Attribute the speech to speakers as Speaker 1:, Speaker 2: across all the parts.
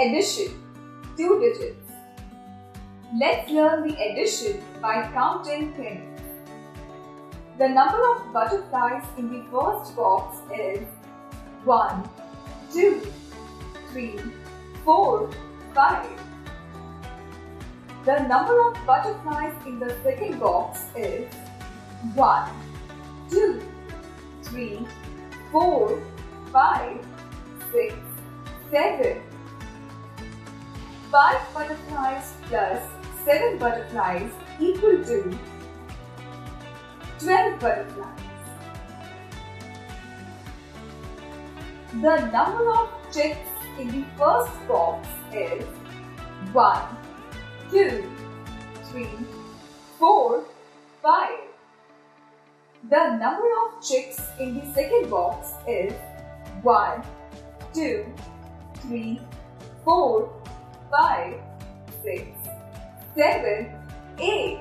Speaker 1: Addition, 2 digits. Let's learn the addition by counting things. The number of butterflies in the first box is 1, 2, 3, 4, 5. The number of butterflies in the second box is 1, 2, 3, 4, 5, 6, 7. 5 butterflies plus 7 butterflies equal to 12 butterflies. The number of chicks in the first box is 1, 2, 3, 4, 5. The number of chicks in the second box is 1, 2, 3, 4, 5, 6, 7, 8.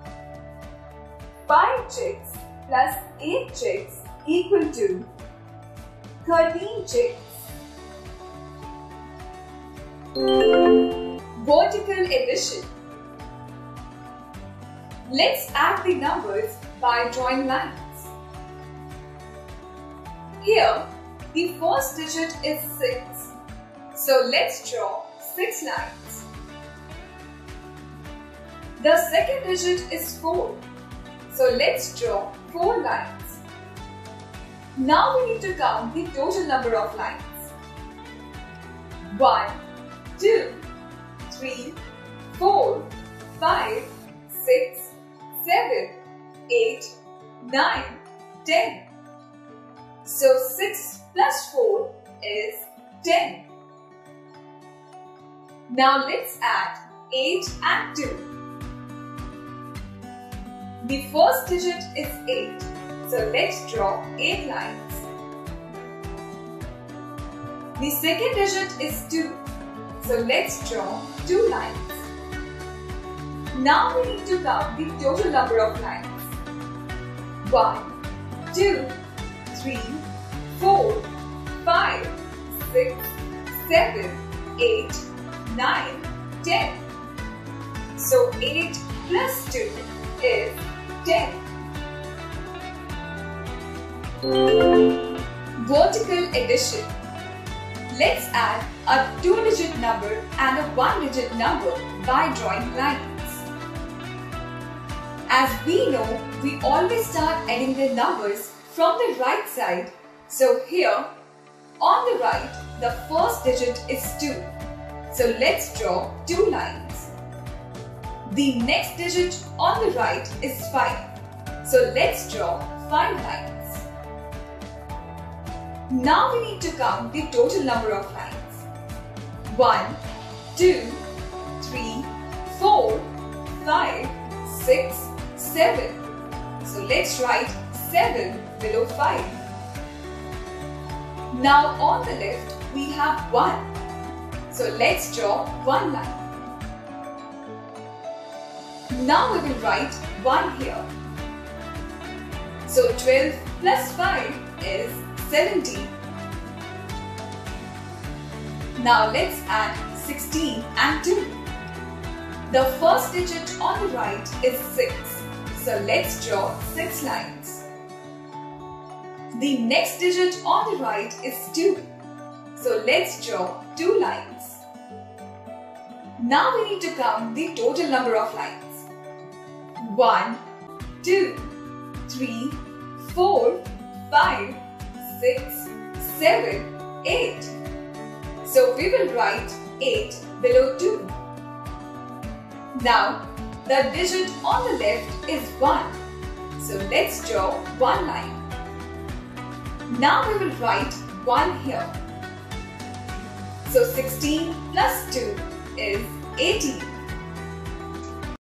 Speaker 1: 5 chicks plus 8 chicks equal to 13 chicks. Vertical addition. Let's add the numbers by drawing lines. Here, the first digit is 6. So let's draw 6 lines. The second digit is 4. So let's draw 4 lines. Now we need to count the total number of lines. 1, 2, 3, 4, 5, 6, 7, 8, 9, 10. So 6 plus 4 is 10. Now let's add 8 and 2. The first digit is 8. So let's draw 8 lines. The second digit is 2. So let's draw 2 lines. Now we need to count the total number of lines. 1, 2, 3, 4, 5, 6, 7, 8, 9, 10. So 8 plus 2 is 10. Vertical addition. Let's add a 2-digit number and a 1-digit number by drawing lines. As we know, we always start adding the numbers from the right side. So here, on the right, the first digit is 2. So let's draw 2 lines. The next digit on the right is 5. So let's draw 5 lines. Now we need to count the total number of lines. 1, 2, 3, 4, 5, 6, 7. So let's write 7 below 5. Now on the left we have 1. So let's draw 1 line. Now we will write 1 here. So 12 plus 5 is 17. Now let's add 16 and 2. The first digit on the right is 6. So let's draw 6 lines. The next digit on the right is 2. So let's draw 2 lines. Now we need to count the total number of lines. 1, 2, 3, 4, 5, 6, 7, 8. So we will write 8 below 2. Now the digit on the left is 1. So let's draw 1 line. Now we will write 1 here. So 16 plus 2 is 18.